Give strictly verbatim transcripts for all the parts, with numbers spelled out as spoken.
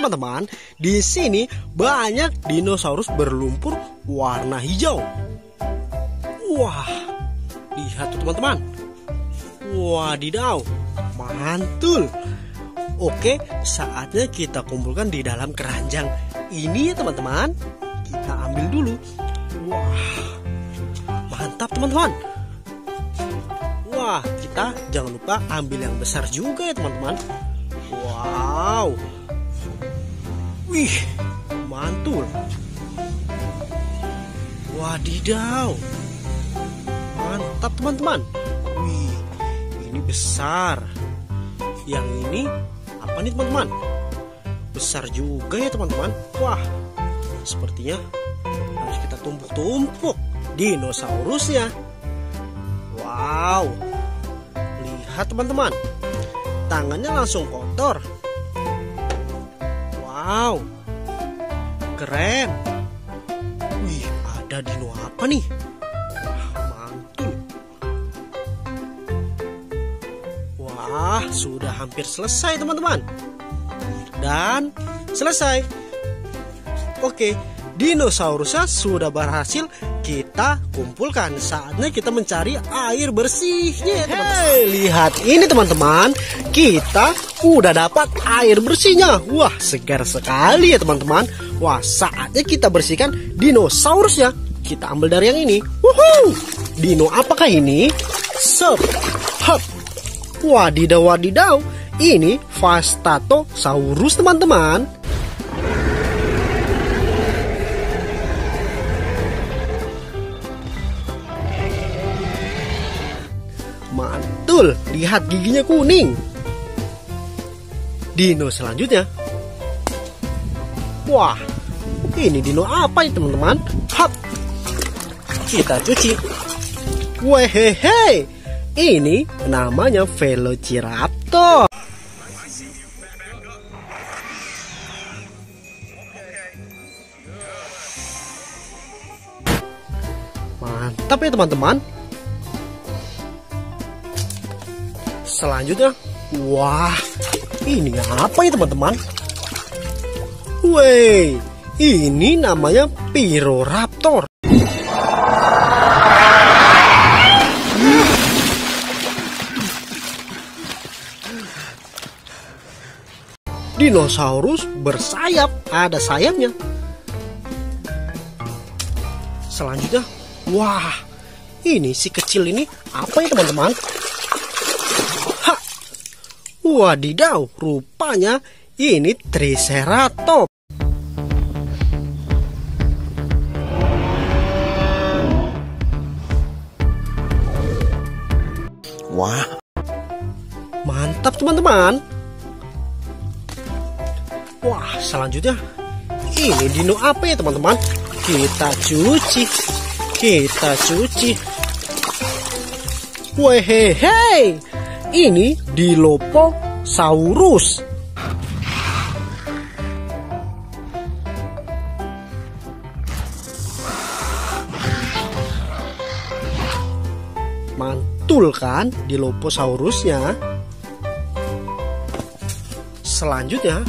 teman-teman, di sini banyak dinosaurus berlumpur warna hijau. Wah, lihat tuh teman-teman. Wadidaw, mantul. Oke, saatnya kita kumpulkan di dalam keranjang ini ya teman-teman. Kita ambil dulu. Wah, mantap teman-teman. Wah, kita jangan lupa ambil yang besar juga ya teman-teman. Wow. Wih, mantul. Wadidaw. Mantap teman-teman. Wih, ini besar. Yang ini apa nih teman-teman? Besar juga ya teman-teman. Wah, sepertinya harus kita tumpuk-tumpuk dinosaurusnya. Wow. Lihat teman-teman, tangannya langsung kotor. Wow, keren. Wih, ada dino apa nih? Wah, mantul. Wah, sudah hampir selesai teman-teman. Dan selesai. Oke, dinosaurusnya sudah berhasil kita kumpulkan. Saatnya kita mencari air bersihnya ya, teman-teman. Hey, lihat ini teman-teman, kita udah dapat air bersihnya. Wah, segar sekali ya teman-teman. Wah, saatnya kita bersihkan dinosaurusnya. Kita ambil dari yang ini. Wuhuu, dino apakah ini? Sep, hop. Wadidaw wadidaw, ini Vastatosaurus teman-teman. Mantul, lihat giginya kuning. Dino selanjutnya. Wah, ini dino apa ya teman-teman? Hap. Kita cuci. Wehehe, ini namanya Velociraptor. Mantap ya teman-teman. Selanjutnya, wah, ini apa ya teman-teman? Wey, ini namanya Piroraptor. Dinosaurus bersayap, ada sayapnya. Selanjutnya, wah, ini si kecil ini apa ya teman-teman? Wadidaw, rupanya ini Triceratops. Wah, mantap teman-teman. Wah, selanjutnya ini dino apa ya teman-teman? Kita cuci, kita cuci. Wehehe, ini Dilophosaurus. Mantul kan Dilophosaurusnya. Selanjutnya,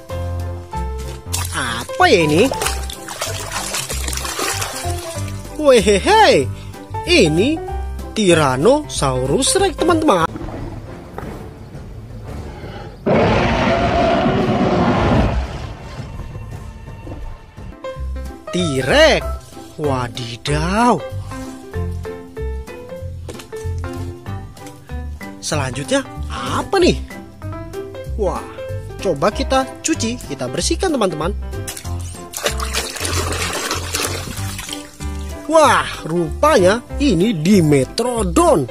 apa ya ini? Wehehe, ini Tyrannosaurus Rex teman-teman. T-Rex. Wadidaw. Selanjutnya apa nih? Wah, coba kita cuci, kita bersihkan teman-teman. Wah, rupanya ini Dimetrodon.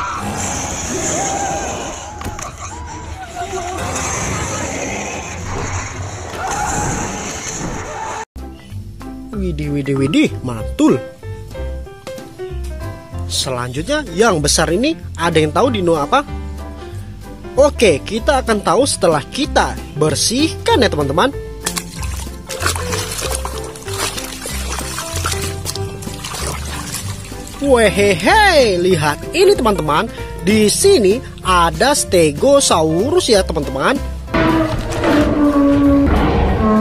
Widih, widih, widih, mantul. Selanjutnya yang besar ini, ada yang tahu dino apa? Oke, kita akan tahu setelah kita bersihkan ya teman-teman. Wehehe, lihat ini teman-teman. Di sini ada Stegosaurus ya teman-teman.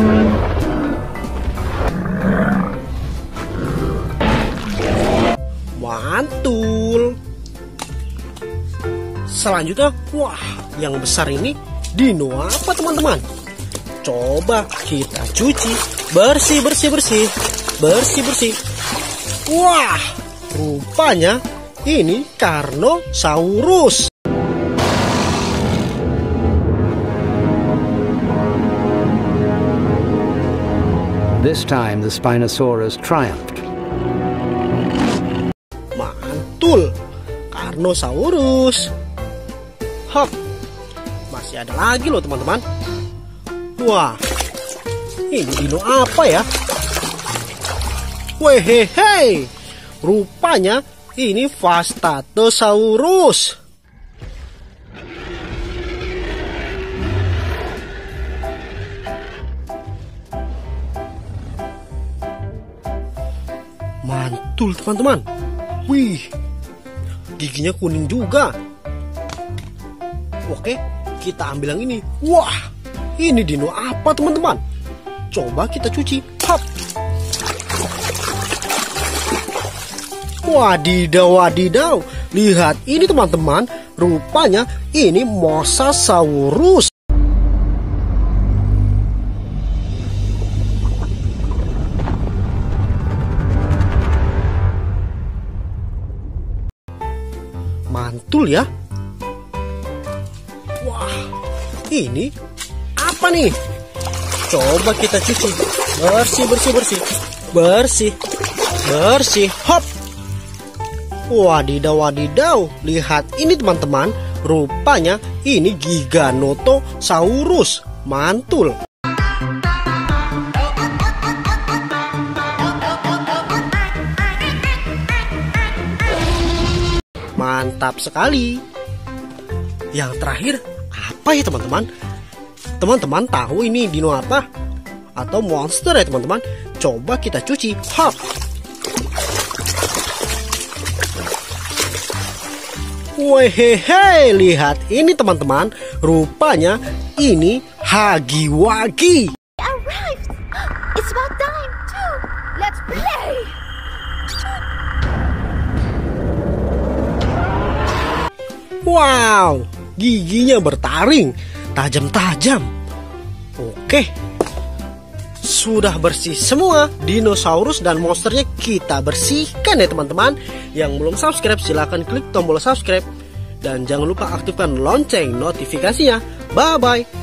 selanjutnya, wah, yang besar ini dino apa teman-teman? Coba kita cuci, bersih, bersih, bersih, bersih, bersih. Wah, rupanya ini Carnosaurus. This time the Spinosaurus triumphed. Mantul, Carnosaurus. Hop, masih ada lagi loh teman-teman. Wah, ini dino apa ya? Wehehe, rupanya ini Vastatosaurus. Mantul teman-teman. Wih, giginya kuning juga. Oke, kita ambil yang ini. Wah, ini dino apa teman-teman? Coba kita cuci. Hop. Wadidaw, wadidaw. Lihat ini teman-teman. Rupanya ini Mosasaurus. Mantul ya. Wah, ini apa nih? Coba kita cuci. Bersih, bersih, bersih. Bersih, bersih. Hop. Wadidaw, wadidaw. Lihat ini teman-teman. Rupanya ini Giganotosaurus. Mantul. Mantap sekali. Yang terakhir apa ya teman-teman? Teman-teman tahu ini dino apa? Atau monster ya teman-teman? Coba kita cuci. Hop. Wehehe, lihat ini teman-teman. Rupanya ini Hagiwagi. Arrived. It's about time too. Let's play. Wow, giginya bertaring, tajam-tajam. Oke, sudah bersih semua dinosaurus dan monsternya kita bersihkan ya teman-teman. Yang belum subscribe silahkan klik tombol subscribe. Dan jangan lupa aktifkan lonceng notifikasinya. Bye-bye.